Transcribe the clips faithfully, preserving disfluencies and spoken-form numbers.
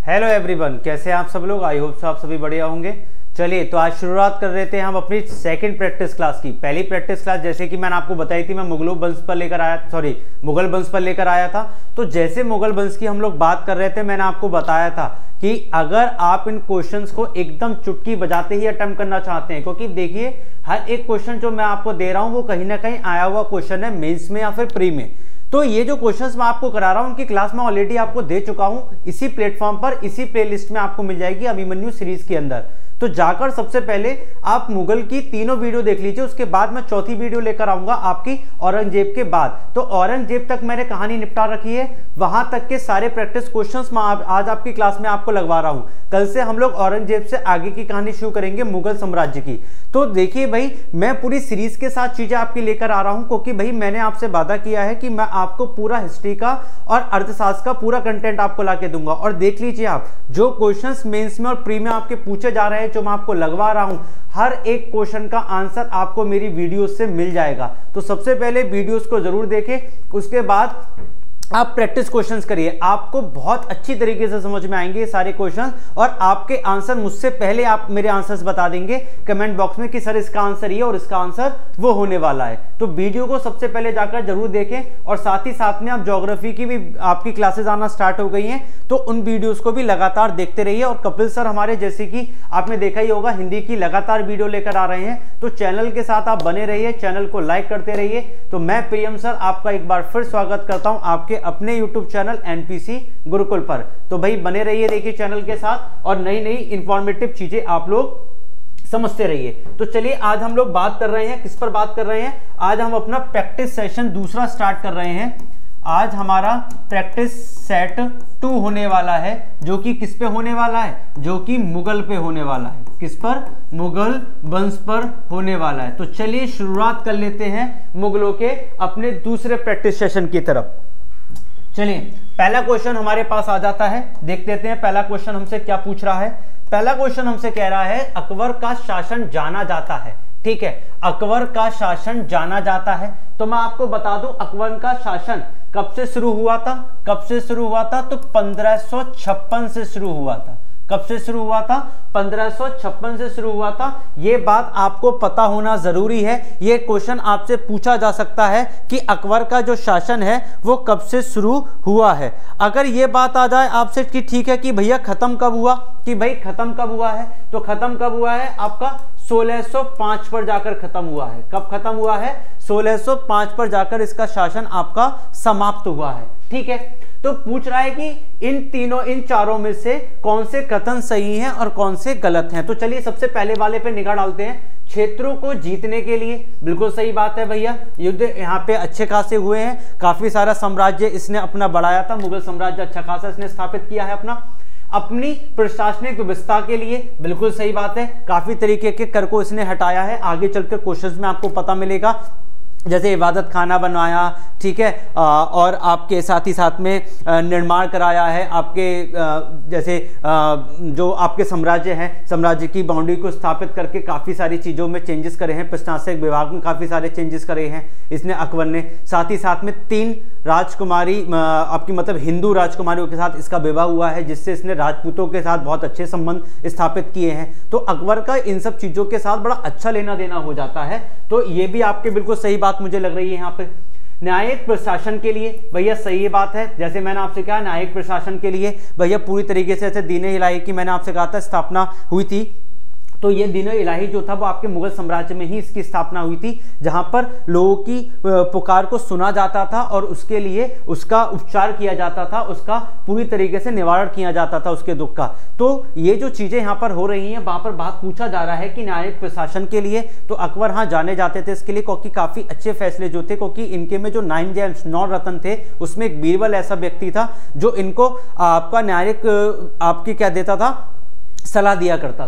Hello everyone, कैसे हैं आप सब लोग। आई होप सो आप सभी बढ़िया होंगे। चलिए तो आज शुरुआत कर रहे थे हम अपनी सेकंड प्रैक्टिस क्लास की। पहली प्रैक्टिस क्लास जैसे कि मैंने आपको बताई थी, मैं मुगलों वंश पर लेकर आया सॉरी मुगल वंश पर लेकर आया था। तो जैसे मुगल वंश की हम लोग बात कर रहे थे, मैंने आपको बताया था कि अगर आप इन क्वेश्चंस को एकदम चुटकी बजाते ही अटेम्प्ट करना चाहते हैं, क्योंकि देखिए हर एक क्वेश्चन जो मैं आपको दे रहा हूं वो कहीं ना कहीं आया हुआ क्वेश्चन है मेंस में या फिर प्री में। तो ये जो क्वेश्चंस मैं आपको करा रहा हूं उनकी क्लास में ऑलरेडी आपको दे चुका हूं, इसी प्लेटफॉर्म पर इसी प्लेलिस्ट में आपको मिल जाएगी अभिमन्यु सीरीज के अंदर। तो जाकर सबसे पहले आप मुगल की तीनों वीडियो देख लीजिए, उसके बाद मैं चौथी वीडियो लेकर आऊंगा आपकी औरंगजेब के बाद। तो औरंगजेब तक मैंने कहानी निपटा रखी है, वहां तक के सारे प्रैक्टिस क्वेश्चंस मैं आज आपकी क्लास में आपको लगवा रहा हूं। कल से हम लोग औरंगजेब से आगे की कहानी शुरू करेंगे मुगल साम्राज्य की। तो देखिए भाई, मैं पूरी सीरीज के साथ चीजें आपकी लेकर आ रहा हूं, क्योंकि भाई मैंने आपसे वादा किया है कि मैं आपको पूरा हिस्ट्री का और अर्थशास्त्र का पूरा कंटेंट आपको लाके दूंगा। और देख लीजिए आप, जो क्वेश्चंस मेंस में और प्री में आपके पूछे जा रहे हैं, जो मैं आपको लगवा रहा हूं, हर एक क्वेश्चन का आंसर आपको मेरी वीडियोस से मिल जाएगा। तो सबसे पहले वीडियोस को जरूर देखें, उसके बाद आप प्रैक्टिस क्वेश्चंस करिए। आपको बहुत अच्छी तरीके से समझ में आएंगे ये सारे क्वेश्चंस, और आपके आंसर मुझसे पहले आप मेरे आंसर्स बता देंगे कमेंट बॉक्स में कि सर इसका आंसर ये और इसका आंसर वो होने वाला है। तो वीडियो को सबसे पहले जाकर जरूर देखें, और साथ ही साथ में आप ज्योग्राफी की भी आपकी क्लासेस आना स्टार्ट हो गई हैं, तो उन वीडियोस को भी लगातार देखते रहिए। और कपिल सर हमारे, जैसे कि आपने देखा ही होगा, हिंदी की लगातार वीडियो लेकर आ रहे हैं, तो चैनल के साथ आप बने रहिए, चैनल को लाइक करते रहिए। तो मैं प्रियम सर आपका एक बार फिर स्वागत करता हूं आपके अपने YouTube चैनल एनपीसी गुरुकुल पर। तो भाई बने रहिए, देखिए चैनल के साथ, और नई नई इंफॉर्मेटिव चीजें आप लोग समझते रहिए। तो चलिए आज हम लोग बात कर रहे हैं, किस पर बात कर रहे हैं, आज हम अपना प्रैक्टिस सेशन दूसरा स्टार्ट कर रहे हैं। आज हमारा प्रैक्टिस सेट टू होने वाला है, जो कि किस पे होने वाला है, जो कि मुगल पे होने वाला है। किस पर? मुगल वंश पर होने वाला है। तो चलिए शुरुआत कर लेते हैं मुगलों के अपने दूसरे प्रैक्टिस सेशन की तरफ। चलिए पहला क्वेश्चन हमारे पास आ जाता है, देख लेते हैं पहला क्वेश्चन हमसे क्या पूछ रहा है। पहला क्वेश्चन हमसे कह रहा है अकबर का शासन जाना जाता है। ठीक है, अकबर का शासन जाना जाता है। तो मैं आपको बता दूं अकबर का शासन कब से शुरू हुआ था, कब से शुरू हुआ था, तो पंद्रह सौ छप्पन से शुरू हुआ था। कब से शुरू हुआ था? पंद्रह सौ छप्पन से शुरू हुआ था। यह बात आपको पता होना जरूरी है। यह क्वेश्चन आपसे पूछा जा सकता है कि अकबर का जो शासन है वो कब से शुरू हुआ है। अगर यह बात आ जाए आपसे कि ठीक है कि भैया खत्म कब हुआ, कि भाई खत्म कब हुआ है, तो खत्म कब हुआ है आपका सोलह सौ पाँच पर जाकर खत्म हुआ है। कब खत्म हुआ है? सोलह सौ पाँच पर जाकर इसका शासन आपका समाप्त हुआ है। ठीक है, तो पूछ रहा है कि इन तीनों इन चारों में से कौन से कथन सही हैं और कौन से गलत हैं। तो चलिए सबसे पहले वाले पे निगाह डालते हैं। क्षेत्रों को जीतने के लिए, बिल्कुल सही बात है भैया, युद्ध यहाँ पे अच्छे खासे हुए हैं, काफी सारा साम्राज्य इसने अपना बढ़ाया था, मुगल साम्राज्य अच्छा खासा इसने स्थापित किया है अपना। अपनी प्रशासनिक व्यवस्था के लिए, बिल्कुल सही बात है, काफी तरीके के कर को इसने हटाया है। आगे चलकर क्वेश्चंस में आपको पता मिलेगा, जैसे इबादत खाना बनवाया, ठीक है, आ, और आपके साथ ही साथ में निर्माण कराया है आपके आ, जैसे आ, जो आपके साम्राज्य हैं, साम्राज्य की बाउंड्री को स्थापित करके काफ़ी सारी चीज़ों में चेंजेस करे हैं। प्रशासनिक विभाग में काफ़ी सारे चेंजेस करे हैं इसने अकबर ने। साथ ही साथ में तीन राजकुमारी आपकी मतलब हिंदू राजकुमारियों के साथ इसका विवाह हुआ है, जिससे इसने राजपूतों के साथ बहुत अच्छे संबंध स्थापित किए हैं। तो अकबर का इन सब चीज़ों के साथ बड़ा अच्छा लेना देना हो जाता है। तो ये भी आपके बिल्कुल सही बात मुझे लग रही है यहाँ पे। न्यायिक प्रशासन के लिए भैया सही बात है, जैसे मैंने आपसे कहा न्यायिक प्रशासन के लिए भैया पूरी तरीके से ऐसे दीन इलाही की मैंने आपसे कहा था स्थापना हुई थी। तो ये दीन इलाही जो था वो आपके मुगल साम्राज्य में ही इसकी स्थापना हुई थी, जहां पर लोगों की पुकार को सुना जाता था और उसके लिए उसका उपचार किया जाता था, उसका पूरी तरीके से निवारण किया जाता था उसके दुख का। तो ये जो चीजें यहाँ पर हो रही हैं, वहां पर बात पूछा जा रहा है कि न्यायिक प्रशासन के लिए तो अकबर हाँ जाने जाते थे इसके लिए, क्योंकि काफी अच्छे फैसले जो थे, क्योंकि इनके में जो नाइन जेम्स नौ रत्न थे उसमें एक बीरबल ऐसा व्यक्ति था जो इनको आपका न्यायिक आपकी क्या देता था, सलाह दिया करता था।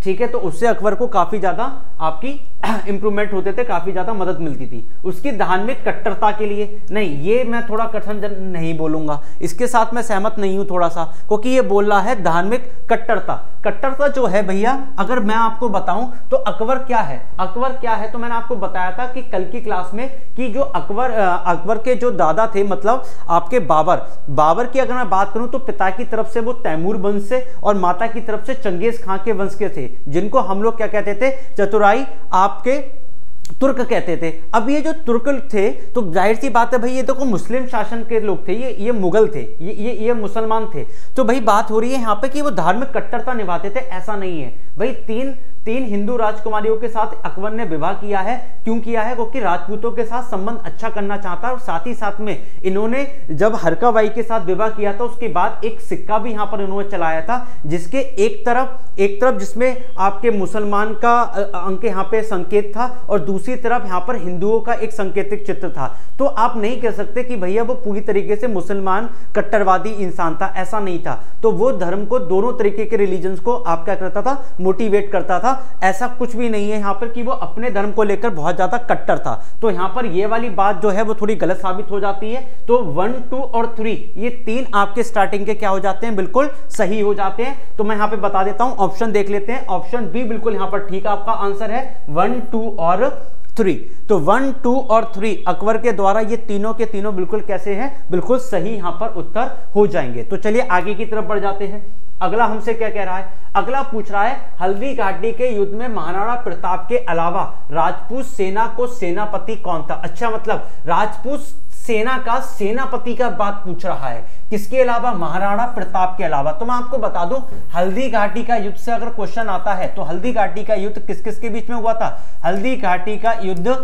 ठीक है, तो उससे अकबर को काफी ज्यादा आपकी इंप्रूवमेंट होते थे, काफी ज्यादा मदद मिलती थी। उसकी धार्मिक कट्टरता के लिए नहीं, ये मैं थोड़ा कथन नहीं बोलूंगा, इसके साथ मैं सहमत नहीं हूं थोड़ा सा, क्योंकि ये बोल रहा है धार्मिक कट्टरता। कट्टरता जो है भैया, अगर मैं आपको बताऊं तो अकबर क्या है, अकबर क्या है, तो मैंने आपको बताया था कि कल की क्लास में कि जो अकबर अकबर के जो दादा थे, मतलब आपके बाबर, बाबर की अगर मैं बात करूं तो पिता की तरफ से वो तैमूर वंश से और माता की तरफ से चंगेज खां के वंश के थे, जिनको हम लोग क्या कहते थे, चतुराई आपके तुर्क कहते थे। अब ये जो तुर्क थे तो जाहिर सी बात है भाई, ये देखो मुस्लिम शासन के लोग थे, ये ये मुगल थे, ये ये ये मुसलमान थे। तो भाई बात हो रही है यहाँ पे कि वो धार्मिक कट्टरता निभाते थे, ऐसा नहीं है भाई। तीन तीन हिंदू राजकुमारियों के साथ अकबर ने विवाह किया है, क्यों किया है, क्योंकि राजपूतों के साथ संबंध अच्छा करना चाहता, और साथ ही साथ में इन्होंने जब हरका बाई के साथ विवाह किया था उसके बाद एक सिक्का भी यहाँ पर इन्होंने चलाया था, जिसके एक तरफ एक तरफ जिसमें आपके मुसलमान का अंक यहाँ पे संकेत था और दूसरी तरफ यहाँ पर हिंदुओं का एक संकेतिक चित्र था। तो आप नहीं कह सकते कि भैया वो पूरी तरीके से मुसलमान कट्टरवादी इंसान था, ऐसा नहीं था। तो वो धर्म को, दोनों तरीके के रिलीजन्स को आप क्या करता था, मोटिवेट करता था। ऐसा कुछ भी नहीं है यहाँ पर कि वो अपने धर्म को लेकर बहुत ज्यादा कट्टर था। तो यहाँ पर ये वाली बात जो है वो थोड़ी गलत साबित हो जाती है। तो वन, टू और थ्री, ये तीन आपके स्टार्टिंग के क्या हो जाते हैं, बिल्कुल सही हो जाते हैं। तो मैं यहाँ पे बता देता हूं, ऑप्शन देख लेते हैं। ऑप्शन बी बिल्कुल यहाँ पर ठीक आपका आंसर है, वन, टू और थ्री। तो वन, टू और थ्री अकबर के द्वारा ये तीनों के तीनों बिल्कुल कैसे हैं, बिल्कुल सही यहाँ पर उत्तर हो जाएंगे। तो चलिए आगे की तरफ बढ़ जाते हैं। अगला हमसे क्या कह रहा है, अगला पूछ रहा है हल्दी घाटी के युद्ध में महाराणा प्रताप के अलावा राजपूत सेना को सेनापति कौन था। अच्छा, मतलब राजपूत सेना का सेनापति का बात पूछ रहा है, किसके अलावा, महाराणा प्रताप के अलावा। तो मैं आपको बता दूं, हल्दी घाटी का युद्ध से अगर क्वेश्चन आता है तो हल्दी घाटी का युद्ध किस किस के बीच में हुआ था, हल्दी घाटी का युद्ध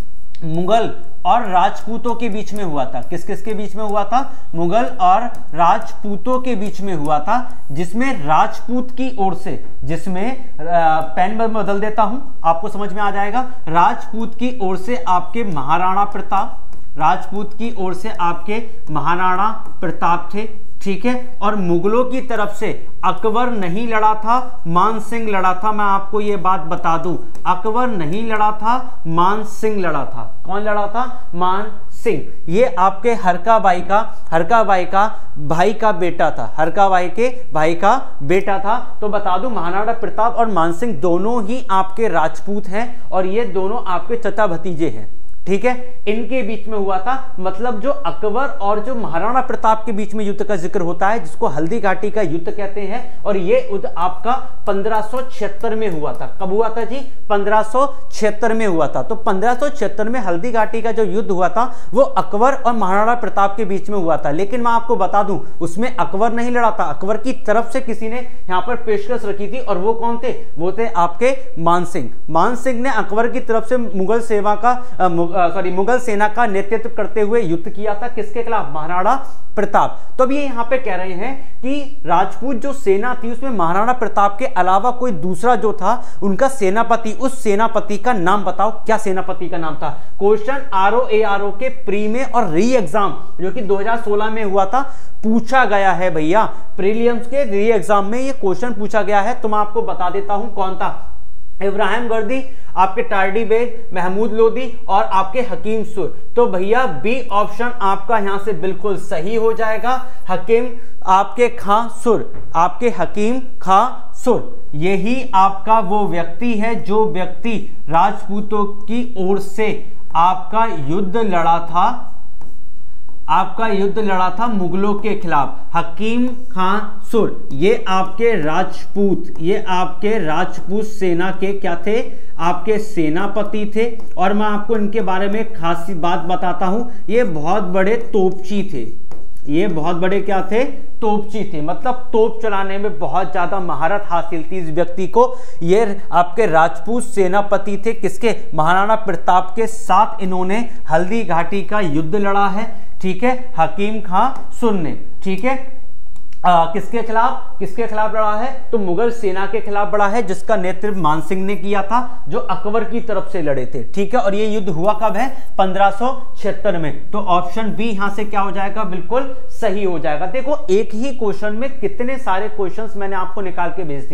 मुगल और राजपूतों के बीच में हुआ था। किस किस के बीच में हुआ था, मुगल और राजपूतों के बीच में हुआ था, जिसमें राजपूत की ओर से, जिसमें पेन में बदल देता हूं आपको समझ में आ जाएगा, राजपूत की ओर से आपके महाराणा प्रताप, राजपूत की ओर से आपके महाराणा प्रताप थे, ठीक है। और मुगलों की तरफ से अकबर नहीं लड़ा था, मान सिंह लड़ा था। मैं आपको यह बात बता दूं, अकबर नहीं लड़ा था, मान सिंह लड़ा था। कौन लड़ा था, मान सिंह। ये आपके हरका बाई का हरका बाई का भाई का बेटा था, हरका बाई के भाई का बेटा था। तो बता दूं, महाराणा प्रताप और मान सिंह दोनों ही आपके राजपूत हैं और ये दोनों आपके चचा भतीजे हैं, ठीक है। इनके बीच में हुआ था, मतलब जो अकबर और जो महाराणा प्रताप के बीच में युद्ध का जिक्र होता है, जिसको हल्दी घाटी का युद्ध कहते हैं। और ये युद्ध आपका पंद्रह सौ छिहत्तर में हुआ था। कब हुआ था जी, पंद्रह सौ छिहत्तर में हुआ था। तो पंद्रह सौ छिहत्तर में हल्दी घाटी का जो युद्ध हुआ था वो अकबर और महाराणा प्रताप के बीच में हुआ था। लेकिन मैं आपको बता दूं, उसमें अकबर नहीं लड़ा था, अकबर की तरफ से किसी ने यहां पर पेशकश रखी थी, और वो कौन थे, वो थे आपके मान सिंह। मान सिंह ने अकबर की तरफ से मुगल सेवा का सॉरी मुगल सेना का नेतृत्व करते हुए युद्ध किया था, किसके खिलाफ, महाराणा प्रताप। तो अब ये यहां पे कह रहे हैं कि राजपूत जो सेना थी उसमें महाराणा प्रताप के अलावा कोई दूसरा जो था उनका सेनापति, उस सेनापति का नाम बताओ, क्या सेनापति का नाम था। Question R O A R O के प्री में और री एग्जाम जो कि दो हज़ार सोलह में हुआ था पूछा गया है भैया, प्रीलिम्स के री एग्जाम में ये क्वेश्चन पूछा गया है। तो मैं आपको बता देता हूं कौन था, इब्राहिम गर्दी, आपके टार्डी बेग, महमूद लोदी और आपके हकीम सुर। तो भैया बी ऑप्शन आपका यहां से बिल्कुल सही हो जाएगा, हकीम आपके खां सुर, आपके हकीम खां सुर। यही आपका वो व्यक्ति है जो व्यक्ति राजपूतों की ओर से आपका युद्ध लड़ा था, आपका युद्ध लड़ा था मुगलों के खिलाफ, हकीम खां सुर। ये आपके राजपूत, ये आपके राजपूत सेना के क्या थे, आपके सेनापति थे। और मैं आपको इनके बारे में खासी बात बताता हूं, ये बहुत बड़े तोपची थे, ये बहुत बड़े क्या थे, तोपची थे, मतलब तोप चलाने में बहुत ज्यादा महारत हासिल थी इस व्यक्ति को। ये आपके राजपूत सेनापति थे, किसके, महाराणा प्रताप के साथ इन्होंने हल्दी घाटी का युद्ध लड़ा है, ठीक है, हकीम खां सुर ने, ठीक है। आ, किसके खिलाफ, किसके खिलाफ लड़ा है, तो मुगल सेना के खिलाफ लड़ा है, जिसका नेतृत्व मान सिंह ने किया था, जो अकबर की तरफ से लड़े थे, ठीक है। और ये युद्ध हुआ कब है, पंद्रह सौ छिहत्तर में। तो ऑप्शन बी यहां से क्या हो जाएगा, बिल्कुल सही हो जाएगा। देखो एक ही क्वेश्चन में कितने सारे क्वेश्चंस मैंने आपको निकाल के भेज दिए।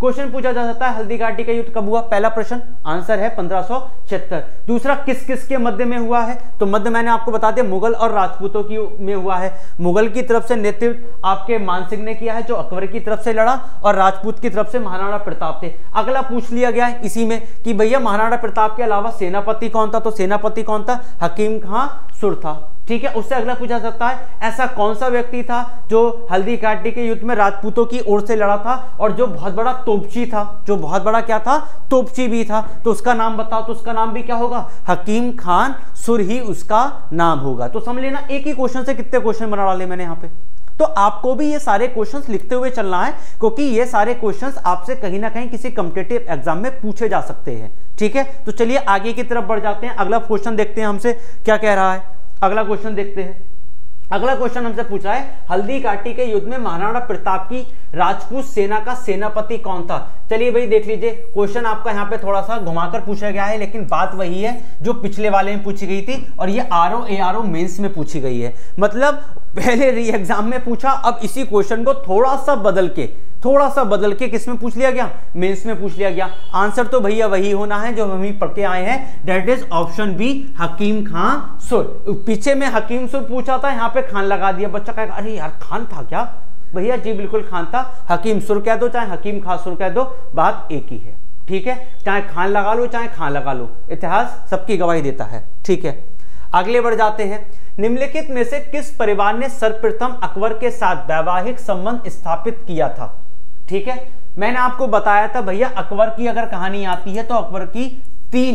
क्वेश्चन पूछा जा सकता है हल्दी घाटी का युद्ध कब हुआ, पहला प्रश्न आंसर है पंद्रह सौ छिहत्तर। दूसरा किस किस के मध्य में हुआ है, तो मध्य मैंने आपको बता दिया मुगल और राजपूतों की में हुआ है। मुगल की तरफ से नेतृत्व आपके मान सिंह ने किया है जो अकबर की तरफ से लड़ा, और राजपूत की तरफ से महाराणा प्रताप थे। अगला पूछ लिया गया है इसी में कि भैया महाराणा प्रताप के अलावा सेनापति कौन था, तो सेनापति कौन था, हकीम खां सुर था। ठीक है, उससे अगला पूछा सकता है ऐसा कौन सा व्यक्ति था जो हल्दी घाटी के युद्ध में राजपूतों की ओर से लड़ा था और जो बहुत बड़ा तोपची था, जो बहुत बड़ा क्या था, तोपची भी था, तो उसका नाम बताओ। तो उसका नाम भी क्या होगा, हकीम खान सुर ही उसका नाम होगा। तो समझ लेना एक ही क्वेश्चन से कितने क्वेश्चन बना डाले मैंने यहाँ पे। तो आपको भी ये सारे क्वेश्चंस लिखते हुए चलना है क्योंकि ये सारे क्वेश्चंस आपसे कहीं ना कहीं किसी कॉम्पिटिटिव एग्जाम में पूछे जा सकते हैं। ठीक है, तो चलिए आगे की तरफ बढ़ जाते हैं। अगला क्वेश्चन देखते हैं हमसे क्या कह रहा है। अगला क्वेश्चन देखते हैं। अगला क्वेश्चन हमसे पूछा है हल्दी घाटी के युद्ध में महाराणा प्रताप की राजपूत सेना का सेनापति कौन था। चलिए भाई देख लीजिए, क्वेश्चन आपका यहाँ पे थोड़ा सा घुमाकर पूछा गया है लेकिन बात वही है जो पिछले वाले में पूछी गई थी और ये R O A R O mains में पूछी गई है। मतलब पहले री एग्जाम में पूछा, अब इसी क्वेश्चन को थोड़ा सा बदल के थोड़ा सा बदल के किस में पूछ लिया गया, मेंस में पूछ लिया गया। आंसर तो भैया वही होना है जो हम ही पढ़ के आए हैं, that is option B Hakim Khan Sur. पीछे में हकीम सुर पूछा था, यहाँ पे खान लगा दिया। बच्चा कहेगा अरे यार खान था क्या, भैया जी बिल्कुल खान था। हकीम सुर कह दो चाहे हकीम खां सुर कह दो, बात एक ही है। ठीक है, चाहे खान लगा लो चाहे खां लगा लो, इतिहास सबकी गवाही देता है। ठीक है, अगले बढ़ जाते हैं। निम्नलिखित में से किस परिवार ने सर्वप्रथम अकबर के साथ वैवाहिक संबंध स्थापित किया था। ठीक है, मैंने आपको बताया था भैया अकबर की अगर कहानी आती है तो अकबर की तीन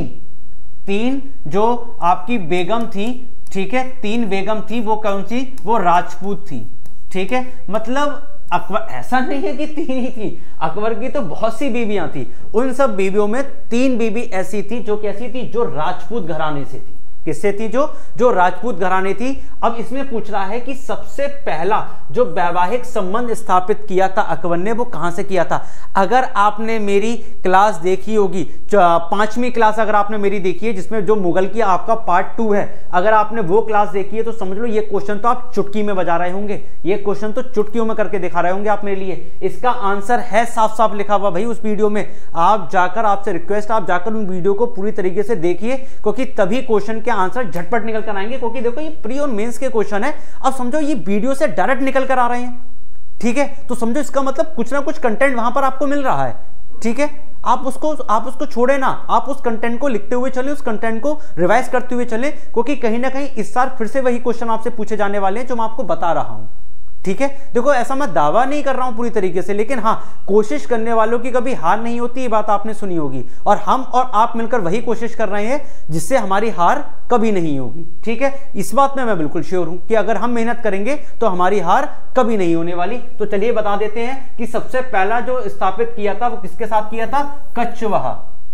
तीन जो आपकी बेगम थी, ठीक है, तीन बेगम थी, वो कौन सी, वो राजपूत थी। ठीक है, मतलब अकबर ऐसा नहीं है कि तीन ही थी, अकबर की तो बहुत सी बीवियां थी। उन सब बीवियों में तीन बीवी ऐसी थी जो कैसी थी, जो राजपूत घराने से थी। किससे थी, जो जो राजपूत घराने थी। अब इसमें पूछ रहा है कि सबसे पहला जो वैवाहिक संबंध स्थापित किया था अकबर ने, वो कहां से किया था। अगर आपने मेरी क्लास देखी होगी, पांचवी क्लास अगर आपने मेरी देखी है जिसमें जो मुगल की आपका पार्ट टू है, अगर आपने वो क्लास देखी है तो समझ लो ये क्वेश्चन तो आप चुटकी में बजा रहे होंगे, ये क्वेश्चन तो चुटकियों में करके दिखा रहे होंगे आप मेरे लिए। इसका आंसर है साफ साफ लिखा हुआ भाई उस वीडियो में। आप जाकर, आपसे रिक्वेस्ट, आप जाकर उन वीडियो को पूरी तरीके से देखिए क्योंकि तभी क्वेश्चन के आंसर झटपट निकल कर आएंगे। क्योंकि देखो ये प्री और मेंस के क्वेश्चन है, अब समझो ये वीडियो से डायरेक्ट निकल कर आ रहे हैं। ठीक है, तो समझो इसका मतलब कुछ ना कुछ कंटेंट वहां पर आपको मिल रहा है। ठीक है, आप उसको आप उसको छोड़े ना, आप उस कंटेंट को लिखते हुए चले, उस कंटेंट को रिवाइज करते हुए चले, क्योंकि कहीं ना कहीं इस साल फिर से वही क्वेश्चन आपसे पूछे जाने वाले हैं जो मैं आपको बता रहा हूं। ठीक है, देखो ऐसा मैं दावा नहीं कर रहा हूं पूरी तरीके से, लेकिन हाँ कोशिश करने वालों की कभी हार नहीं होती, ये बात आपने सुनी होगी। और हम और आप मिलकर वही कोशिश कर रहे हैं जिससे हमारी हार कभी नहीं होगी। ठीक है, इस बात में मैं बिल्कुल श्योर हूं कि अगर हम मेहनत करेंगे तो हमारी हार कभी नहीं होने वाली। तो चलिए बता देते हैं कि सबसे पहला जो स्थापित किया था वो किसके साथ किया था, कछवाहा।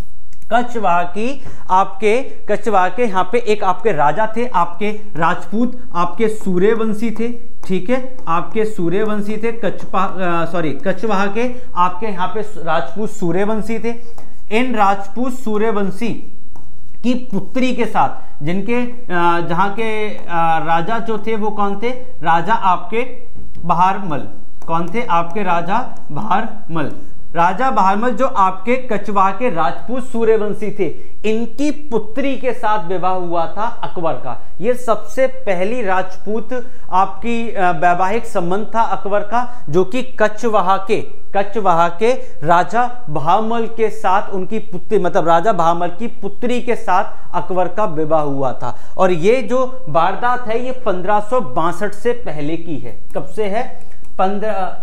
कछवाहा की आपके कछवाहा के यहाँ पे एक आपके राजा थे, आपके राजपूत, आपके सूर्यवंशी थे। ठीक है, आपके सूर्यवंशी थे, कछवाहा सॉरी कछवाहा के आपके यहाँ पे राजपूत सूर्यवंशी थे। इन राजपूत सूर्यवंशी की पुत्री के साथ, जिनके जहाँ के राजा जो थे वो कौन थे, राजा आपके बहारमल। कौन थे, आपके राजा बहारमल। राजा बहारमल जो आपके कछवाहा के राजपूत सूर्यवंशी थे, इनकी पुत्री के साथ विवाह हुआ था अकबर का। यह सबसे पहली राजपूत आपकी वैवाहिक संबंध था अकबर का, जो कि कछवाहा के कछवाहा के राजा बहारमल के साथ उनकी पुत्री, मतलब राजा बहारमल की पुत्री के साथ अकबर का विवाह हुआ था। और ये जो वारदात है ये पंद्रह सौ बासठ से पहले की है। कब से है, पंद्रह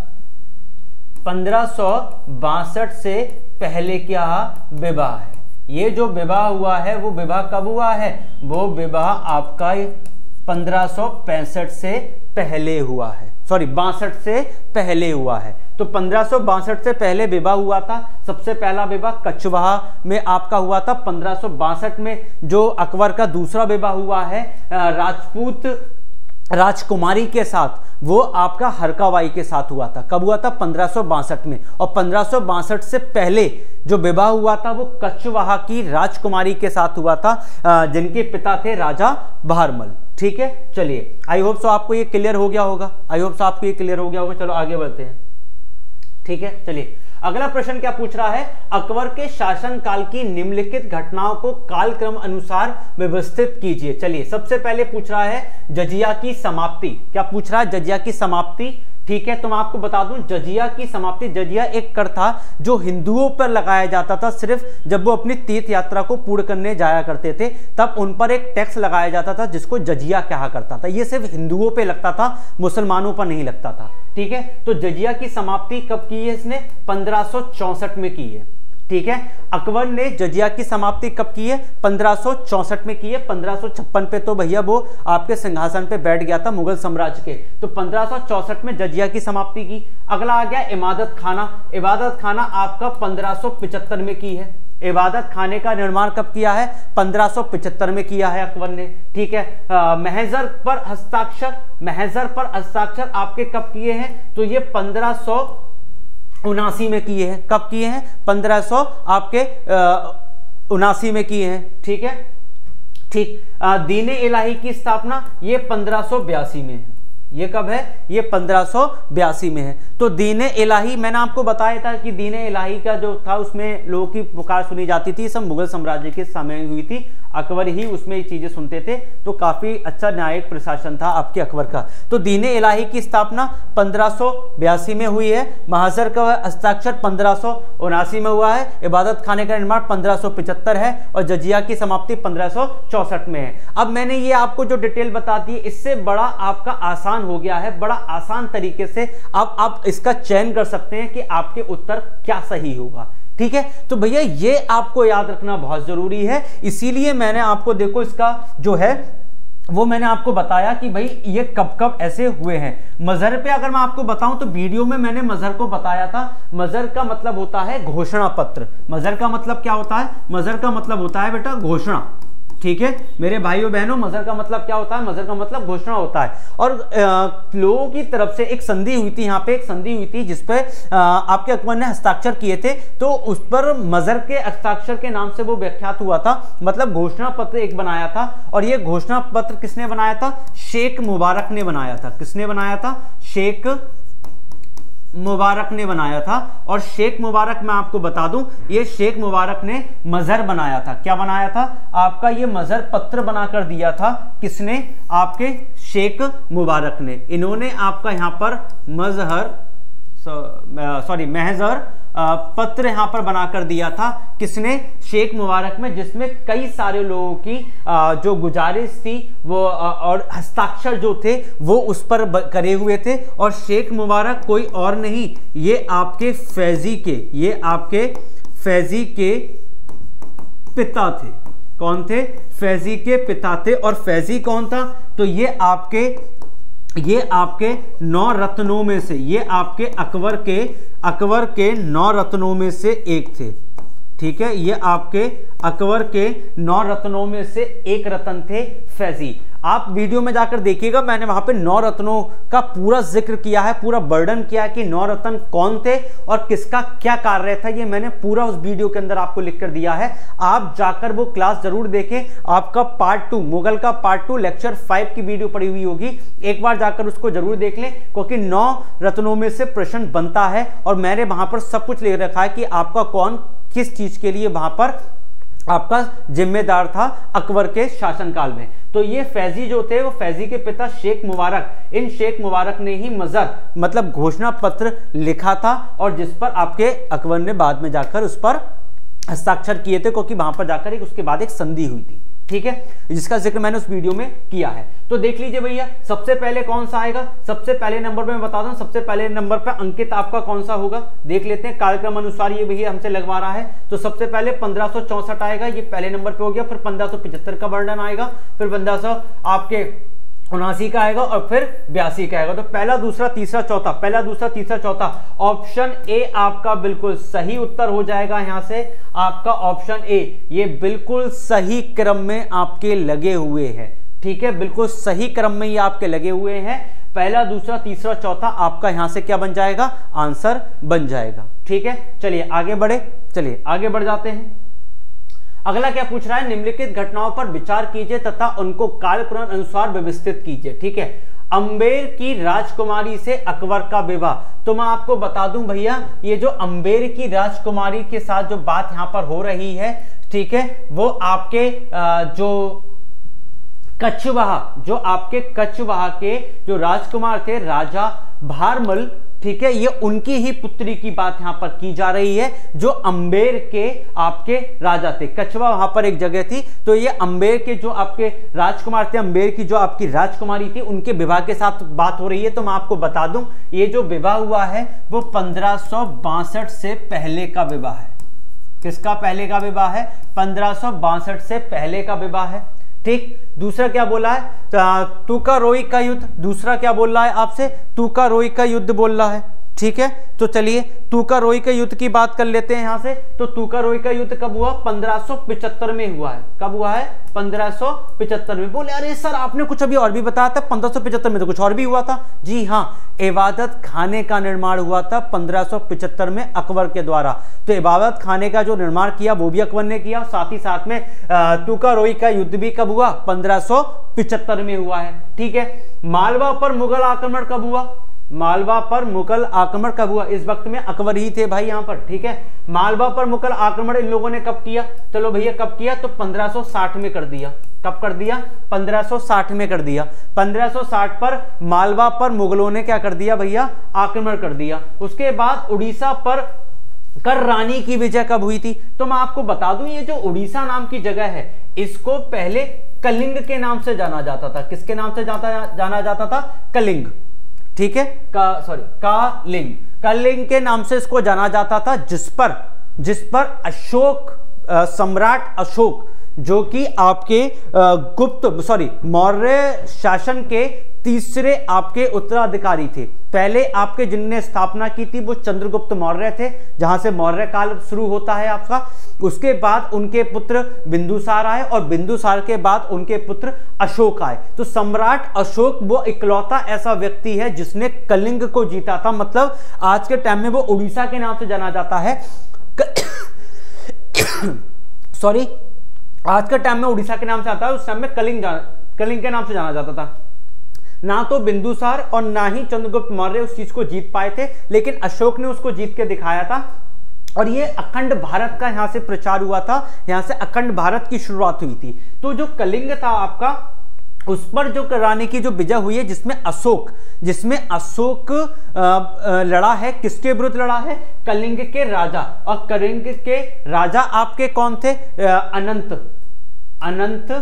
पंद्रह सौ बासठ से पहले क्या विवाह है। ये जो विवाह हुआ है वो विवाह कब हुआ है, वो विवाह आपका पंद्रह सौ पैंसठ से पहले हुआ है, सॉरी बासठ से पहले हुआ है। तो पंद्रह सौ बासठ से पहले विवाह हुआ था। सबसे पहला विवाह कछवाहा में आपका हुआ था। पंद्रह सौ बासठ में जो अकबर का दूसरा विवाह हुआ है राजपूत राजकुमारी के साथ, वो आपका हरकाबाई के साथ हुआ था। कब हुआ था, पंद्रह सौ बासठ में। और पंद्रह सौ बासठ से पहले जो विवाह हुआ था वो कछवाहा की राजकुमारी के साथ हुआ था, जिनके पिता थे राजा बहारमल। ठीक है, चलिए आई होप सो आपको ये क्लियर हो गया होगा। आई होप सो आपको ये क्लियर हो गया होगा। चलो आगे बढ़ते हैं। ठीक है, चलिए अगला प्रश्न क्या पूछ रहा है, अकबर के शासनकाल की निम्नलिखित घटनाओं को कालक्रम अनुसार व्यवस्थित कीजिए। चलिए सबसे पहले पूछ रहा है जजिया की समाप्ति। क्या पूछ रहा है, जजिया की समाप्ति। ठीक है, तो मैं आपको बता दूं जजिया की समाप्ति, जजिया एक कर था जो हिंदुओं पर लगाया जाता था, सिर्फ जब वो अपनी तीर्थ यात्रा को पूर्ण करने जाया करते थे तब उन पर एक टैक्स लगाया जाता था जिसको जजिया कहा करता था। ये सिर्फ हिंदुओं पे लगता था, मुसलमानों पर नहीं लगता था। ठीक है, तो जजिया की समाप्ति कब की है इसने, पंद्रह सौ चौसठ में की है। ठीक है, अकबर ने जजिया की समाप्ति कब की है, पंद्रह सौ चौसठ में की है। पंद्रह सौ छप्पन पे तो भैया वो आपके सिंहासन पे बैठ गया था मुगल साम्राज्य के, तो पंद्रह सौ चौसठ में जजिया की समाप्ति की। अगला आ गया इबादत खाना। इबादत खाना आपका पंद्रह सौ पचहत्तर में की है। इबादत खाने का निर्माण कब किया है, पंद्रह सौ पचहत्तर में किया है अकबर ने। ठीक है, महजर पर हस्ताक्षर, महजर पर हस्ताक्षर आपके कब किए हैं, तो ये पंद्रह सौ उनासी में किए हैं। कब किए हैं, पंद्रह सौ आपके उनासी में किए हैं। ठीक है, ठीक। दीने इलाही की स्थापना ये पंद्रह सौ बयासी में है। ये कब है, ये पंद्रह सौ बयासी में है। तो दीने इलाही मैंने आपको बताया था कि दीने इलाही का जो था उसमें लोगों की पुकार सुनी जाती थी, सब मुगल साम्राज्य के समय हुई थी, अकबर ही उसमें ये चीजें सुनते थे, तो काफी अच्छा न्यायिक प्रशासन था आपके अकबर का। तो दीने इलाही की स्थापना पंद्रह सौ बयासी में हुई है। महाजर का हस्ताक्षर पंद्रह सौ उनासी में हुआ है। इबादत खाने का निर्माण पंद्रह सौ पचहत्तर है और जजिया की समाप्ति पंद्रह सौ चौसठ में है। अब मैंने ये आपको जो डिटेल बता दी इससे बड़ा आपका आसान हो गया है, बड़ा आसान तरीके से अब आप इसका चयन कर सकते हैं कि आपके उत्तर क्या सही होगा। ठीक है, तो भैया ये आपको याद रखना बहुत जरूरी है, इसीलिए मैंने आपको देखो इसका जो है वो मैंने आपको बताया कि भाई ये कब कब ऐसे हुए हैं। मजहर पे अगर मैं आपको बताऊं तो वीडियो में मैंने मजहर को बताया था। मजहर का मतलब होता है घोषणा पत्र। मजहर का मतलब क्या होता है, मजहर का मतलब होता है बेटा घोषणा। ठीक है मेरे भाइयों बहनों, मजहर का मतलब क्या होता है, मजहर का मतलब घोषणा होता है। और लोगों की तरफ से एक संधि हुई थी, यहाँ पे एक संधि हुई थी जिसपे आपके अकबर ने हस्ताक्षर किए थे, तो उस पर मजहर के हस्ताक्षर के नाम से वो व्याख्यात हुआ था, मतलब घोषणा पत्र एक बनाया था। और ये घोषणा पत्र किसने बनाया था, शेख मुबारक ने बनाया था। किसने बनाया था, शेख मुबारक ने बनाया था। और शेख मुबारक मैं आपको बता दूं, ये शेख मुबारक ने मजहर बनाया था। क्या बनाया था, आपका ये मजहर पत्र बनाकर दिया था। किसने, आपके शेख मुबारक ने। इन्होंने आपका यहां पर मजहर सॉरी महजर पत्र यहां पर बनाकर दिया था। किसने, शेख मुबारक में, जिसमें कई सारे लोगों की जो गुजारिश थी वो और हस्ताक्षर जो थे वो उस पर करे हुए थे। और शेख मुबारक कोई और नहीं, ये आपके फैजी के ये आपके फैजी के पिता थे। कौन थे, फैजी के पिता थे। और फैजी कौन था, तो ये आपके ये आपके नौ रत्नों में से, ये आपके अकबर के अकबर के नौ रत्नों में से एक थे। ठीक है, ये आपके अकबर के नौ रत्नों में से एक रत्न थे फैजी। आप वीडियो में जाकर देखिएगा, मैंने वहां पे नौ रत्नों का पूरा जिक्र किया है, पूरा वर्णन किया है कि नौ रत्न कौन थे और किसका क्या कार्य था, ये मैंने पूरा उस वीडियो के अंदर आपको लिख कर दिया है। आप जाकर वो क्लास जरूर देखें। आपका पार्ट टू, मुगल का पार्ट टू लेक्चर फाइव की वीडियो पड़ी हुई होगी, एक बार जाकर उसको जरूर देख लें, क्योंकि नौ रत्नों में से प्रश्न बनता है और मैंने वहां पर सब कुछ लिख रखा है कि आपका कौन किस चीज के लिए वहां पर आपका जिम्मेदार था अकबर के शासनकाल में। तो ये फैजी जो थे वो फैजी के पिता शेख मुबारक, इन शेख मुबारक ने ही मजहर मतलब घोषणा पत्र लिखा था और जिस पर आपके अकबर ने बाद में जाकर उस पर हस्ताक्षर किए थे, क्योंकि वहां पर जाकर एक उसके बाद एक संधि हुई थी। ठीक है, जिसका जिक्र मैंने उस वीडियो में किया है। तो देख लीजिए भैया, सबसे पहले कौन सा आएगा, सबसे पहले नंबर पे मैं बता दूं, सबसे पहले नंबर पे अंकित आपका कौन सा होगा, देख लेते हैं। कार्यक्रम अनुसार ये भैया हमसे लगवा रहा है, तो सबसे पहले पंद्रह सौ चौसठ आएगा, ये पहले नंबर पे हो गया। फिर पंद्रह सौ पिछहत्तर का वर्णन आएगा, फिर पंद्रह सौ आपके उनासी का आएगा और फिर बयासी का आएगा। तो पहला, दूसरा, तीसरा, चौथा, पहला, दूसरा, तीसरा, चौथा, ऑप्शन ए आपका बिल्कुल सही उत्तर हो जाएगा। यहां से आपका ऑप्शन ए ये बिल्कुल सही क्रम में आपके लगे हुए हैं। ठीक है, बिल्कुल सही क्रम में ये आपके लगे हुए हैं। पहला, दूसरा, तीसरा, चौथा आपका यहां से क्या बन जाएगा, आंसर बन जाएगा। ठीक है, चलिए आगे बढ़े, चलिए आगे बढ़ जाते हैं। अगला क्या पूछ रहा है, निम्नलिखित घटनाओं पर विचार कीजिए तथा उनको कालक्रम अनुसार व्यवस्थित कीजिए। ठीक है, अंबेर की राजकुमारी से अकबर का विवाह। तो मैं आपको बता दूं भैया, ये जो अंबेर की राजकुमारी के साथ जो बात यहां पर हो रही है, ठीक है, वो आपके जो कछवाहा, जो आपके कछवाहा के जो राजकुमार थे राजा भारमल, ठीक है, ये उनकी ही पुत्री की बात यहां पर की जा रही है, जो अंबेर के आपके राजा थे। कछवा वहां पर एक जगह थी, तो ये अंबेर के जो आपके राजकुमार थे, अंबेर की जो आपकी राजकुमारी थी, उनके विवाह के साथ बात हो रही है। तो मैं आपको बता दूं, ये जो विवाह हुआ है वो पंद्रह सौ बासठ से पहले का विवाह है। किसका पहले का विवाह है? पंद्रह सौ बासठ से पहले का विवाह है। ठीक, दूसरा क्या बोला है? तुका रोई का युद्ध। दूसरा क्या बोल रहा है आपसे? तुका रोई का युद्ध बोल रहा है। ठीक है, तो चलिए तुका रोई के युद्ध की बात कर लेते हैं यहां से। तो तुका रोई का युद्ध कब हुआ? पंद्रह सौ पिचहत्तर में हुआ है। कब हुआ है? पंद्रह सौ पिचहत्तर में। बोले अरे सर आपने कुछ अभी और भी बताया था, पंद्रह सौ पिचहत्तर में तो कुछ और भी हुआ था। जी हाँ, इबादत खाने का निर्माण हुआ था पंद्रह सौ पिचहत्तर में अकबर के द्वारा। तो इबादत खाने का जो निर्माण किया वो भी अकबर ने किया, साथ ही साथ में तुका रोई का युद्ध भी कब हुआ? पंद्रह सौ पिचहत्तर में हुआ है। ठीक है, मालवा पर मुगल आक्रमण कब हुआ? मालवा पर मुगल आक्रमण कब हुआ? इस वक्त में अकबर ही थे भाई यहां पर। ठीक है, मालवा पर मुगल आक्रमण इन लोगों ने कब किया? चलो भैया कब किया? तो पंद्रह सौ साठ में कर दिया। कब कर दिया? पंद्रह सौ साठ में कर दिया। पंद्रह सौ साठ पर मालवा पर मुगलों ने क्या कर दिया भैया? आक्रमण कर दिया। उसके बाद उड़ीसा पर कर रानी की विजय कब हुई थी? तो मैं आपको बता दूं, ये जो उड़ीसा नाम की जगह है, इसको पहले कलिंग के नाम से जाना जाता था। किसके नाम से जाता जाना जाता था? कलिंग। ठीक है, का सॉरी कालिंग, कलिंग के नाम से इसको जाना जाता था, जिस पर जिस पर अशोक सम्राट अशोक, जो कि आपके गुप्त सॉरी मौर्य शासन के तीसरे आपके उत्तराधिकारी थे। पहले आपके जिनने स्थापना की थी वो चंद्रगुप्त मौर्य थे, जहां से मौर्य काल शुरू होता है आपका। उसके बाद उनके पुत्र बिंदुसार आए और बिंदुसार के बाद उनके पुत्र अशोक आए। तो सम्राट अशोक वो इकलौता ऐसा व्यक्ति है जिसने कलिंग को जीता था। मतलब आज के टाइम में वो उड़ीसा के नाम से जाना जाता है। सॉरी आज के टाइम में उड़ीसा के नाम से आता है, उस टाइम में कलिंग कलिंग के नाम से जाना जाता था। ना तो बिंदुसार और ना ही चंद्रगुप्त मौर्य उस चीज को जीत पाए थे, लेकिन अशोक ने उसको जीत के दिखाया था। और ये अखंड भारत का यहां से प्रचार हुआ था, यहां से अखंड भारत की शुरुआत हुई थी। तो जो कलिंग था आपका, उस पर जो रानी की जो विजय हुई है, जिसमें अशोक जिसमें अशोक लड़ा है, किसके विरुद्ध लड़ा है? कलिंग के राजा। और कलिंग के राजा आपके कौन थे? अनंत अनंत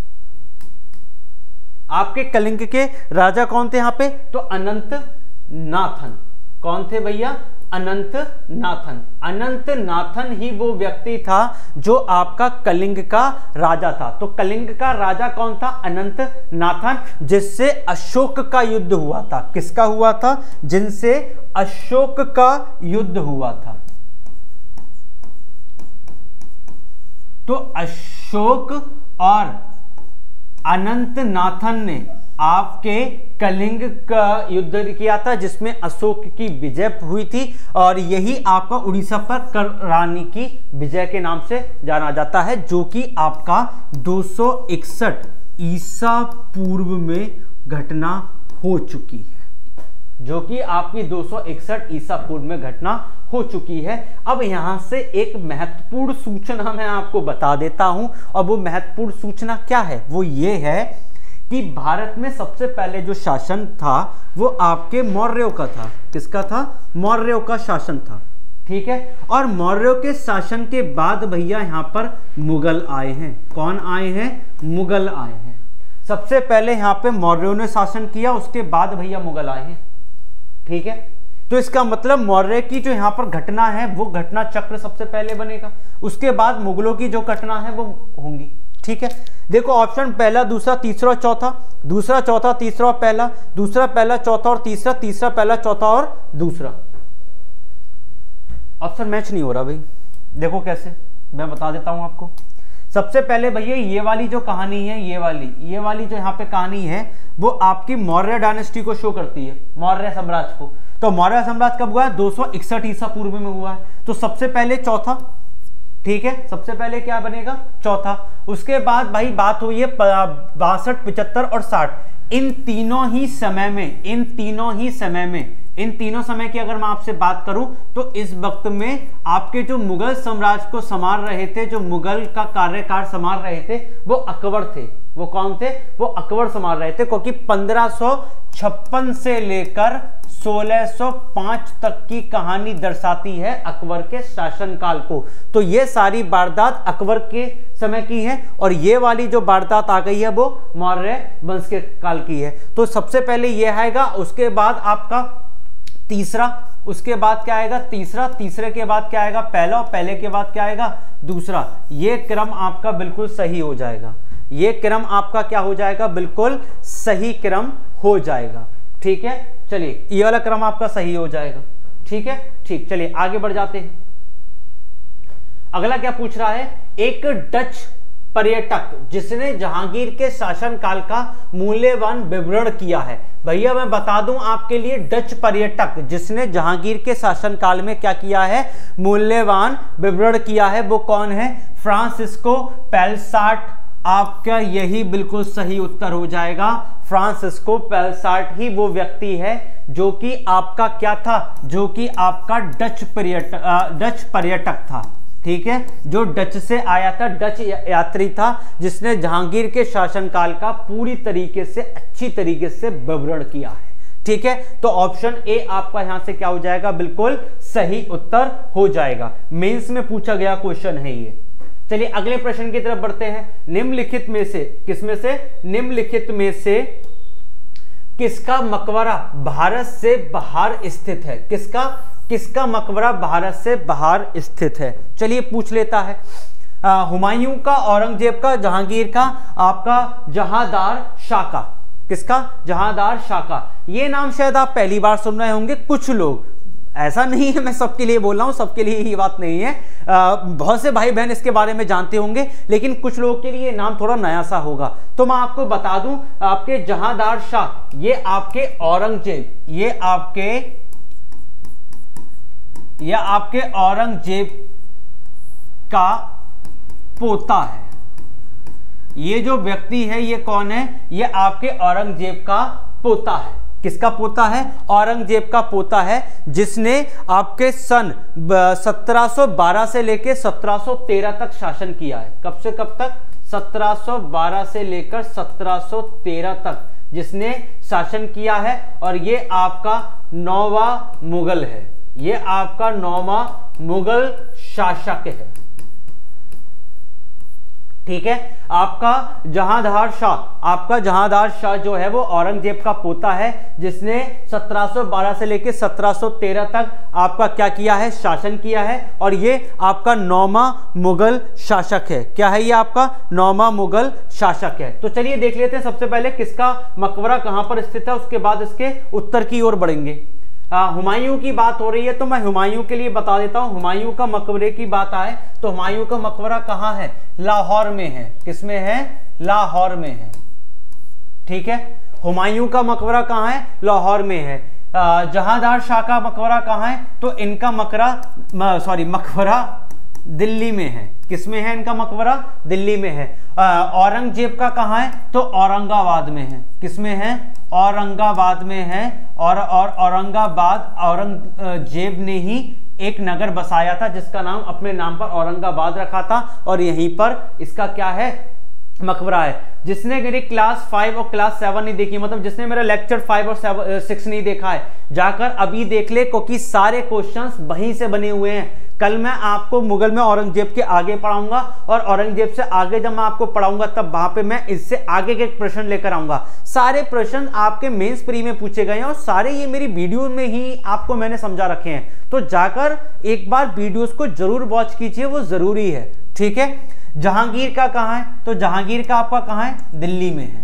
आपके कलिंग के राजा कौन थे यहां पे? तो अनंत नाथन। कौन थे भैया? अनंत नाथन। अनंत नाथन ही वो व्यक्ति था जो आपका कलिंग का राजा था। तो कलिंग का राजा कौन था? अनंत नाथन, जिससे अशोक का युद्ध हुआ था। किसका हुआ था? जिनसे अशोक का युद्ध हुआ था। तो अशोक और अनंत नाथन ने आपके कलिंग का युद्ध किया था, जिसमें अशोक की विजय हुई थी। और यही आपका उड़ीसा पर कर रानी की विजय के नाम से जाना जाता है, जो कि आपका दो सौ इकसठ ईसा पूर्व में घटना हो चुकी है। जो कि आपकी दो सौ इकसठ ईसा पूर्व में घटना हो चुकी है। अब यहां से एक महत्वपूर्ण सूचना मैं आपको बता देता हूं, और वो महत्वपूर्ण सूचना क्या है? वो ये है कि भारत में सबसे पहले जो शासन था वो आपके मौर्यों का था। किसका था? मौर्यों का शासन था। ठीक है, और मौर्यों के शासन के बाद भैया यहां पर मुगल आए हैं। कौन आए हैं? मुगल आए हैं। सबसे पहले यहां पे मौर्यों ने शासन किया, उसके बाद भैया मुगल आए हैं। ठीक है, तो इसका मतलब मौर्य की जो यहां पर घटना है वो घटना चक्र सबसे पहले बनेगा, उसके बाद मुगलों की जो घटना है वो होंगी। ठीक है, देखो ऑप्शन पहला, दूसरा, तीसरा, चौथा, दूसरा, चौथा, तीसरा, पहला, दूसरा, पहला, चौथा और तीसरा, तीसरा, पहला, चौथा और दूसरा। ऑप्शन मैच नहीं हो रहा भाई। देखो कैसे, मैं बता देता हूं आपको। सबसे पहले भैया ये वाली जो कहानी है, ये वाली ये वाली जो यहाँ पे कहानी है, वो आपकी मौर्य डायनेस्टी को शो करती है, मौर्य साम्राज्य को। तो मौर्य साम्राज्य कब हुआ है? दो सौ इकसठ ईसा पूर्व में हुआ है। तो सबसे पहले चौथा। ठीक है, सबसे पहले क्या बनेगा? चौथा। उसके बाद भाई बात हुई है बासठ, पिचहत्तर और साठ। इन तीनों ही समय में इन तीनों ही समय में इन तीनों समय की अगर मैं आपसे बात करूं तो इस वक्त में आपके जो मुगल साम्राज्य को संभाल रहे थे, जो मुगल का कार्यकाल संभाल रहे थे, वो अकबर थे। वो कौन थे? वो अकबर संभाल रहे थे, क्योंकि पंद्रह सौ छप्पन से लेकर सोलह सौ पाँच तक की कहानी दर्शाती है अकबर के शासनकाल को। तो ये सारी वारदात अकबर के समय की है और ये वाली जो वारदात आ गई है वो मौर्य वंश के काल की है। तो सबसे पहले ये आएगा, उसके बाद आपका तीसरा, उसके बाद क्या आएगा? तीसरा, तीसरे के बाद क्या आएगा? पहला, और पहले के बाद क्या आएगा? दूसरा। ये क्रम आपका बिल्कुल सही हो जाएगा। ये क्रम आपका क्या हो जाएगा? बिल्कुल सही क्रम हो जाएगा। ठीक है, चलिए ये वाला क्रम आपका सही हो जाएगा। ठीक है, ठीक, चलिए आगे बढ़ जाते हैं। अगला क्या पूछ रहा है? एक डच पर्यटक जिसने जहांगीर के शासनकाल का मूल्यवान विवरण किया है। भैया मैं बता दूं आपके लिए, डच पर्यटक जिसने जहांगीर के शासनकाल में क्या किया है? मूल्यवान विवरण किया है। वो कौन है? Francisco Pelsaert. आपका यही बिल्कुल सही उत्तर हो जाएगा। फ्रांसिस्को पेलसाट ही वो व्यक्ति है जो कि आपका क्या था? जो कि आपका डच पर्यटक डच पर्यटक था। ठीक है, जो डच से आया था, डच यात्री था, जिसने जहांगीर के शासनकाल का पूरी तरीके से अच्छी तरीके से विवरण किया है। ठीक है, तो ऑप्शन ए आपका यहां से क्या हो जाएगा? बिल्कुल सही उत्तर हो जाएगा। मेंस में पूछा गया क्वेश्चन है ये। चलिए अगले प्रश्न की तरफ बढ़ते हैं। निम्नलिखित में से, किसमें से? निम्नलिखित में से किसका मकबरा भारत से बाहर स्थित है? किसका किसका मकबरा भारत से बाहर स्थित है? चलिए पूछ लेता है। हुमायूं का, औरंगजेब का, जहांगीर का, आपका जहांदार शाह का। किसका? जहांदार शाह का। ये नाम शायद आप पहली बार सुन रहे होंगे कुछ लोग, ऐसा नहीं है मैं सबके लिए बोल रहा हूं, सबके लिए ये बात नहीं है। आ, बहुत से भाई बहन इसके बारे में जानते होंगे, लेकिन कुछ लोगों के लिए ये नाम थोड़ा नया सा होगा। तो मैं आपको बता दूं, आपके जहांदार शाह ये आपके औरंगजेब ये आपके यह आपके औरंगजेब का पोता है। ये जो व्यक्ति है ये कौन है? ये आपके औरंगजेब का पोता है। किसका पोता है? औरंगजेब का पोता है, जिसने आपके सन सत्रह सौ बारह से लेकर सत्रह सौ तेरह तक शासन किया है। कब से कब तक? सत्रह सौ बारह से लेकर सत्रह सौ तेरह तक जिसने शासन किया है, और ये आपका नौवा मुगल है। ये आपका नौवा मुगल शासक है। ठीक है, आपका जहांदार शाह आपका जहांदार शाह जो है वो औरंगजेब का पोता है, जिसने सत्रह सौ बारह से लेकर सत्रह सौ तेरह तक आपका क्या किया है? शासन किया है, और ये आपका नौवा मुगल शासक है। क्या है? ये आपका नौवा मुगल शासक है। तो चलिए देख लेते हैं सबसे पहले किसका मकबरा कहां पर स्थित है, उसके बाद इसके उत्तर की ओर बढ़ेंगे। हुमायूं की बात हो रही है तो मैं हुमायूं के लिए बता देता हूं। हुमायूं का मकबरे की बात आए तो हुमायूं का मकबरा कहां है? लाहौर में है। किसमें है? लाहौर में है। ठीक है, हुमायूं का मकबरा कहां है? लाहौर में है। जहांदार शाह का मकबरा कहां है? तो इनका मकबरा सॉरी मकबरा दिल्ली में है। किसमें है इनका मकबरा? दिल्ली में है। औरंगजेब का कहां है? तो औरंगाबाद में है। किसमें है? औरंगाबाद में है। और और औरंगाबाद औरंगजेब ने ही एक नगर बसाया था जिसका नाम अपने नाम पर औरंगाबाद रखा था, और यहीं पर इसका क्या है? मकबरा है। जिसने मेरी क्लास फाइव और क्लास सेवन नहीं देखी, मतलब जिसने मेरा लेक्चर फाइव और सेवन सिक्स नहीं देखा है, जाकर अभी देख ले, क्योंकि सारे क्वेश्चंस वहीं से बने हुए हैं। कल मैं आपको मुगल में औरंगजेब के आगे पढ़ाऊंगा, और औरंगजेब से आगे जब मैं आपको पढ़ाऊंगा तब वहां पे मैं इससे आगे के प्रश्न लेकर आऊंगा। सारे प्रश्न आपके मेंस प्री में पूछे गए हैं, और सारे ये मेरी वीडियो में ही आपको मैंने समझा रखे हैं। तो जाकर एक बार वीडियोस को जरूर वॉच कीजिए, वो जरूरी है। ठीक है, जहांगीर का कहां है? तो जहांगीर का आपका कहां है? दिल्ली में है।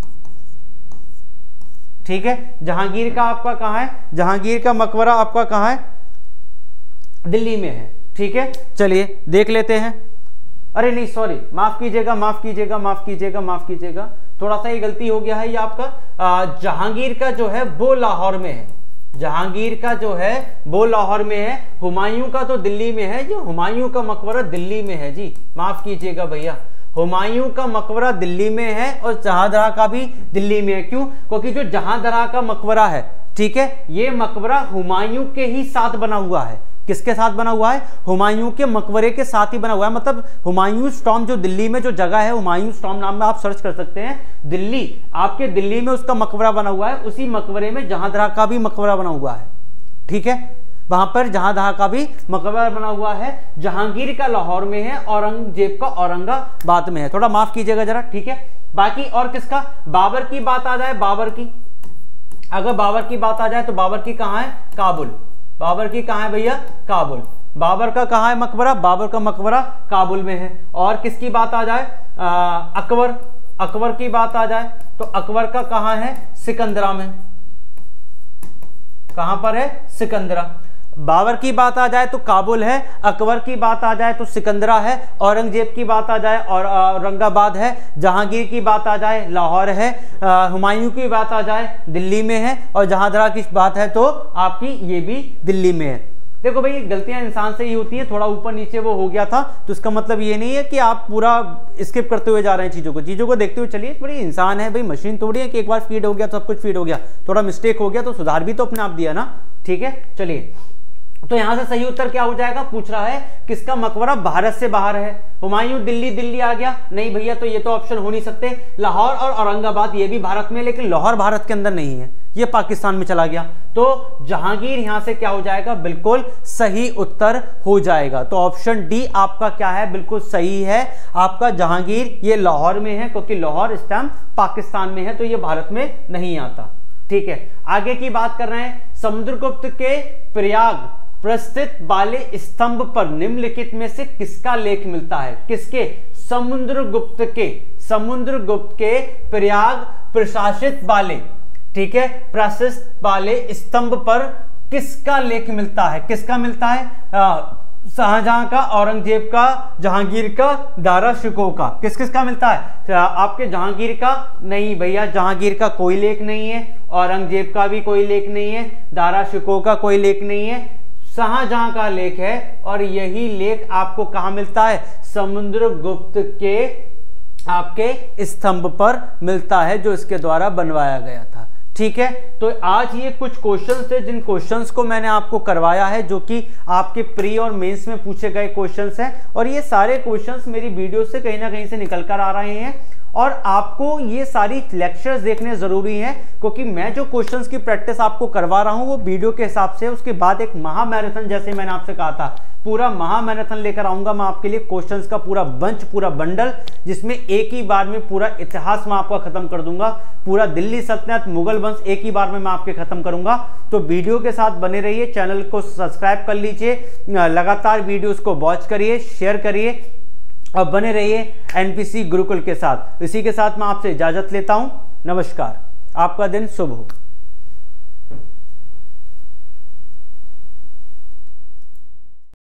ठीक है, जहांगीर का आपका कहां है? जहांगीर का मकबरा आपका कहां है? दिल्ली में है। ठीक है, चलिए देख लेते हैं। अरे नहीं सॉरी, माफ कीजिएगा माफ कीजिएगा माफ कीजिएगा माफ कीजिएगा थोड़ा सा ये गलती हो गया है। ये आपका जहांगीर का जो है वो लाहौर में है। जहांगीर का जो है वो लाहौर में है। हुमायूं का तो दिल्ली में है। जो हुमायूं का मकबरा दिल्ली में है जी, माफ कीजिएगा भैया। हुमायूं का मकबरा दिल्ली में है और जहांदरा का भी दिल्ली में है। क्यों? क्योंकि जो जहांदरा का मकबरा है, ठीक है, ये मकबरा हुमायूं के ही साथ बना हुआ है। किसके साथ बना हुआ है? हुमायूं के मकबरे के साथ ही बना हुआ है। मतलब हुमायूं टॉम जो दिल्ली में जो जगह है, हुमायूं टॉम नाम में आप सर्च कर सकते हैं, दिल्ली, आपके दिल्ली में उसका मकबरा बना हुआ है। उसी मकबरे में जहांदरा का भी मकबरा बना हुआ है, ठीक है, वहां पर जहांदरा का भी मकबरा बना हुआ है। जहांगीर का लाहौर में है, औरंगजेब का औरंगाबाद में है। थोड़ा माफ कीजिएगा जरा, ठीक है। बाकी और किसका? बाबर की बात आ जाए, बाबर की, अगर बाबर की बात आ जाए तो बाबर की कहां है? काबुल। बाबर की कहां है भैया? काबुल। बाबर का कहां है मकबरा? बाबर का मकबरा काबुल में है। और किसकी बात आ जाए? अकबर, अकबर की बात आ जाए तो अकबर का कहां है? सिकंदरा में। कहां पर है? सिकंदरा। बाबर की बात आ जाए तो काबुल है, अकबर की बात आ जाए तो सिकंदरा है, औरंगजेब की बात आ जाए और औरंगाबाद है, जहांगीर की बात आ जाए लाहौर है, हुमायूं की बात आ जाए दिल्ली में है, और जहांदरा की बात है तो आपकी ये भी दिल्ली में है। देखो भाई, गलतियां इंसान से ही होती है, थोड़ा ऊपर नीचे वो हो गया था तो इसका मतलब ये नहीं है कि आप पूरा स्किप करते हुए जा रहे हैं चीज़ों को, चीज़ों को देखते हुए चलिए। बड़ी इंसान है भाई, मशीन थोड़ी है कि एक बार फीड हो गया तो सब कुछ फीड हो गया। थोड़ा मिस्टेक हो गया तो सुधार भी तो अपने आप दिया ना, ठीक है। चलिए, तो यहां से सही उत्तर क्या हो जाएगा? पूछ रहा है किसका मकबरा भारत से बाहर है। हुमायूं दिल्ली, दिल्ली आ गया, नहीं भैया, तो ये तो ऑप्शन हो नहीं सकते। लाहौर और औरंगाबाद ये भी भारत में, लेकिन लाहौर भारत के अंदर नहीं है, ये पाकिस्तान में चला गया। तो जहांगीर यहां से क्या हो जाएगा? बिल्कुल सही उत्तर हो जाएगा। तो ऑप्शन डी आपका क्या है? बिल्कुल सही है आपका जहांगीर। ये लाहौर में है क्योंकि लाहौर इस टाइम पाकिस्तान में है, तो ये भारत में नहीं आता, ठीक है। आगे की बात कर रहे हैं, समुद्रगुप्त के प्रयाग प्रस्थित वाले स्तंभ पर निम्नलिखित में से किसका लेख मिलता है? किसके? समुद्रगुप्त के, समुद्रगुप्त के प्रयाग प्रशासित वाले, ठीक है, प्रशस्त वाले स्तंभ पर किसका लेख मिलता है? किसका मिलता है? शाहजहां का, औरंगजेब का, जहांगीर का, दारा शिकोह का। किस किस का मिलता है? आपके जहांगीर का नहीं भैया, जहांगीर का कोई लेख नहीं है, औरंगजेब का भी कोई लेख नहीं है, दारा शिकोह का कोई लेख नहीं है, शाहजहां का लेख है। और यही लेख आपको कहां मिलता है? समुद्रगुप्त के आपके स्तंभ पर मिलता है, जो इसके द्वारा बनवाया गया था, ठीक है। तो आज ये कुछ क्वेश्चंस थे जिन क्वेश्चंस को मैंने आपको करवाया है, जो कि आपके प्री और मेंस में पूछे गए क्वेश्चंस हैं। और ये सारे क्वेश्चंस मेरी वीडियो से कहीं ना कहीं से निकल कर आ रहे हैं, और आपको ये सारी लेक्चर्स देखने जरूरी हैं, क्योंकि मैं जो क्वेश्चंस की प्रैक्टिस आपको करवा रहा हूं वो वीडियो के हिसाब से। उसके बाद एक महामैराथन, जैसे मैंने आपसे कहा था, पूरा महामैराथन लेकर आऊंगा मैं आपके लिए, क्वेश्चंस का पूरा बंच, पूरा बंडल, जिसमें एक ही बार में पूरा इतिहास मैं आपका खत्म कर दूंगा, पूरा दिल्ली सल्तनत, मुगल वंश एक ही बार में मैं आपके खत्म करूंगा। तो वीडियो के साथ बने रहिए, चैनल को सब्सक्राइब कर लीजिए, लगातार वीडियोस को वॉच करिए, शेयर करिए और बने रहिए एनपीसी गुरुकुल के साथ। इसी के साथ मैं आपसे इजाजत लेता हूं। नमस्कार, आपका दिन शुभ हो।